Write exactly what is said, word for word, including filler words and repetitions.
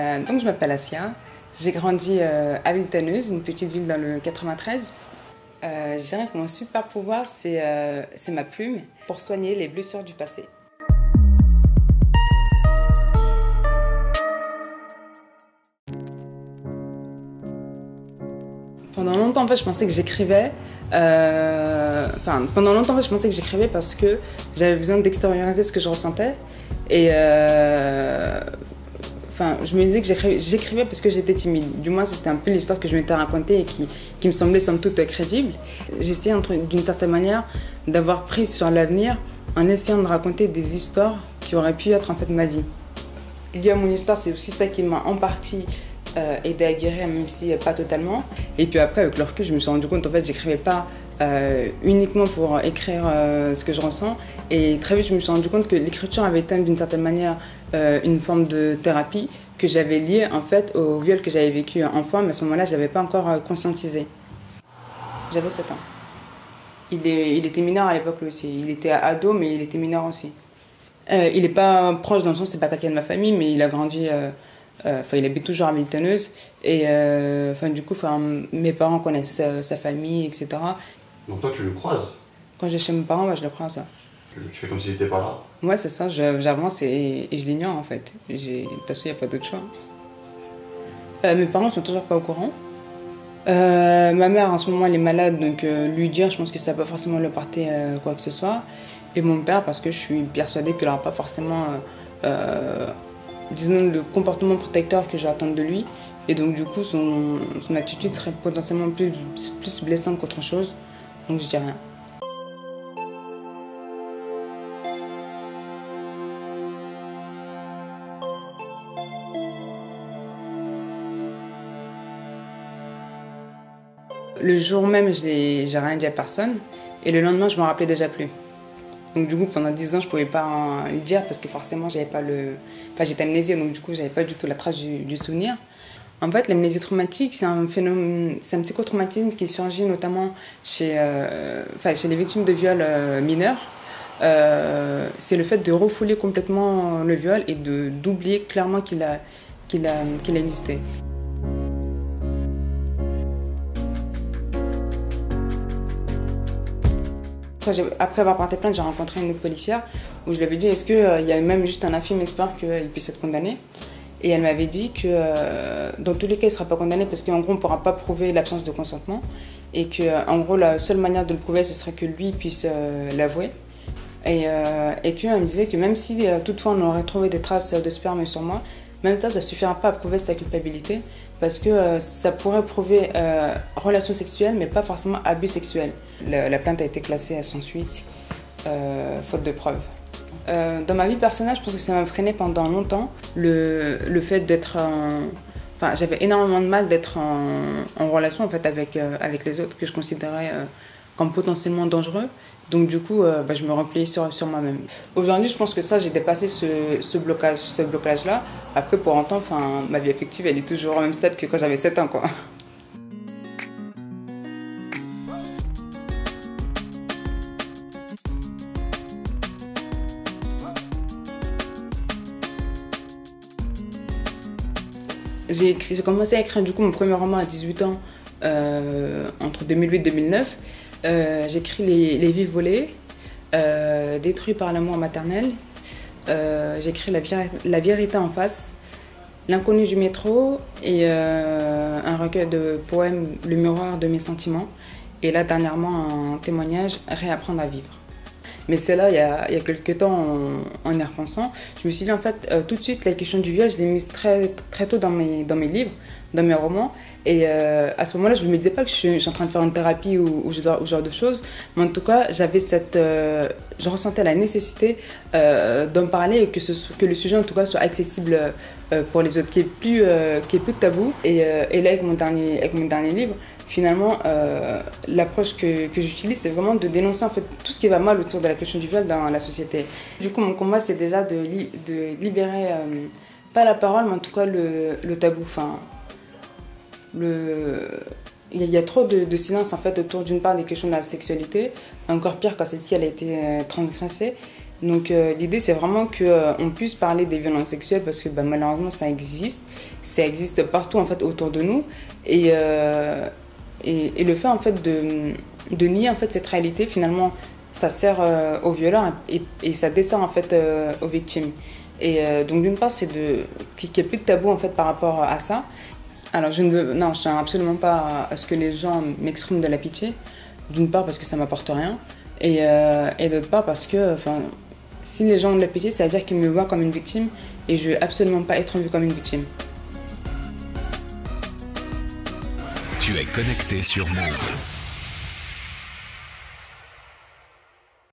Euh, donc je m'appelle Assia, j'ai grandi euh, à Villetaneuse, une petite ville dans le quatre-vingt-treize. Euh, je dirais que mon super pouvoir, c'est euh, ma plume pour soigner les blessures du passé. Pendant longtemps, en fait, je pensais que j'écrivais. Euh, enfin, pendant longtemps, en fait, je pensais que j'écrivais parce que j'avais besoin d'extérioriser ce que je ressentais. Et euh, enfin, je me disais que j'écrivais parce que j'étais timide. Du moins, c'était un peu l'histoire que je m'étais racontée et qui, qui me semblait somme toute crédible. J'essayais d'une certaine manière d'avoir prise sur l'avenir en essayant de raconter des histoires qui auraient pu être en fait ma vie. Lié à mon histoire, c'est aussi ça qui m'a en partie euh, aidé à guérir, même si pas totalement. Et puis après, avec le recul, je me suis rendu compte en fait, j'écrivais pas euh, uniquement pour écrire euh, ce que je ressens. Et très vite, je me suis rendu compte que l'écriture avait été d'une certaine manière euh, une forme de thérapie que j'avais liée en fait au viol que j'avais vécu enfant, mais à ce moment-là, je l'avais pas encore euh, conscientisé. J'avais sept ans. Il, est, il était mineur à l'époque aussi. Il était ado, mais il était mineur aussi. Euh, il n'est pas proche dans le sens, c'est pas quelqu'un de ma famille, mais il a grandi, euh, euh, il habite toujours à Villetaneuse. Et euh, du coup, mes parents connaissent euh, sa famille, et cetera. Donc toi, tu le croises? Quand j'ai chez mes parents, moi, je le croise. Tu fais comme s'il n'était pas là? Ouais, c'est ça, j'avance et, et je l'ignore en fait. De toute façon, il n'y a pas d'autre choix. Euh, mes parents sont toujours pas au courant. Euh, ma mère, en ce moment, elle est malade, donc euh, lui dire, je pense que ça va pas forcément le porter euh, quoi que ce soit. Et mon père, parce que je suis persuadée qu'il n'aura pas forcément, euh, euh, disons, le comportement protecteur que j'attends de lui. Et donc, du coup, son, son attitude serait potentiellement plus, plus blessante qu'autre chose. Donc, je dis rien. Le jour même, je n'ai rien dit à personne. Et le lendemain, je ne me rappelais déjà plus. Donc du coup, pendant dix ans, je ne pouvais pas le dire parce que forcément, j'avais pas le... Enfin, j'étais amnésique, donc du coup, j'avais pas du tout la trace du, du souvenir. En fait, l'amnésie traumatique, c'est un phénomène, c'est un psychotraumatisme qui surgit notamment chez, euh, enfin, chez les victimes de viols euh, mineurs. Euh, c'est le fait de refouler complètement le viol et de d'oublier clairement qu'il a, qu'il a, qu'il a existé. Après avoir porté plainte, j'ai rencontré une autre policière où je lui avais dit est-ce qu'il euh, y a même juste un infime espoir qu'il puisse être condamné. Et elle m'avait dit que euh, dans tous les cas, il ne sera pas condamné parce qu'en gros, on ne pourra pas prouver l'absence de consentement. Et qu'en gros, la seule manière de le prouver, ce serait que lui puisse euh, l'avouer. Et, euh, et qu'elle me disait que même si euh, toutefois on aurait trouvé des traces de sperme sur moi, même ça, ça ne suffira pas à prouver sa culpabilité. Parce que euh, ça pourrait prouver euh, relation sexuelle, mais pas forcément abus sexuel. La, la plainte a été classée sans suite, euh, faute de preuves. Euh, dans ma vie personnelle, je pense que ça m'a freiné pendant longtemps le, le fait d'être en... Enfin, j'avais énormément de mal d'être en, en relation en fait, avec, euh, avec les autres, que je considérais euh, comme potentiellement dangereux. Donc du coup, euh, bah, je me repliais sur, sur moi-même. Aujourd'hui, je pense que ça, j'ai dépassé ce, ce blocage, ce blocage-là. Après, pour autant, enfin, ma vie affective, elle est toujours au même stade que quand j'avais sept ans, quoi. J'ai commencé à écrire du coup mon premier roman à dix-huit ans, euh, entre deux mille huit et deux mille neuf. Euh, J'écris les, les vies volées, euh, détruits par l'amour maternel. Euh, J'écris la, la vérité en face, l'inconnu du métro et euh, un recueil de poèmes, le miroir de mes sentiments. Et là, dernièrement, un témoignage, réapprendre à vivre. Mais c'est là, il y, a, il y a quelques temps, en, en y repensant, je me suis dit en fait, euh, tout de suite, la question du viol, je l'ai mise très, très tôt dans mes, dans mes livres, dans mes romans. Et euh, à ce moment-là, je ne me disais pas que je suis, je suis en train de faire une thérapie ou, ou, ce genre de choses. Mais en tout cas, j'avais cette, euh, je ressentais la nécessité euh, d'en parler et que, ce, que le sujet, en tout cas, soit accessible euh, pour les autres, qui est plus, euh, qui est plus tabou. Et, euh, et là, avec mon dernier, avec mon dernier livre, finalement, euh, l'approche que, que j'utilise, c'est vraiment de dénoncer en fait tout ce qui va mal autour de la question du viol dans la société. Du coup, mon combat, c'est déjà de, li de libérer, euh, pas la parole, mais en tout cas le, le tabou. Enfin, le... il, y a, il y a trop de, de silence en fait autour d'une part des questions de la sexualité, encore pire quand celle-ci elle a été euh, transgressée. Donc euh, l'idée c'est vraiment qu'on euh, puisse parler des violences sexuelles parce que bah, malheureusement ça existe, ça existe partout en fait autour de nous et, euh, et, et le fait en fait de, de nier en fait cette réalité finalement ça sert euh, aux violeurs et, et ça dessert en fait euh, aux victimes. Et euh, donc d'une part c'est de qu'il n'y ait plus de tabou en fait par rapport à ça. Alors je ne veux non je tiens absolument pas à, à ce que les gens m'expriment de la pitié. D'une part parce que ça m'apporte rien et, euh, et d'autre part parce que enfin si les gens ont de la pitié, ça veut dire qu'ils me voient comme une victime et je veux absolument pas être vue comme une victime. Tu es connecté sur Move.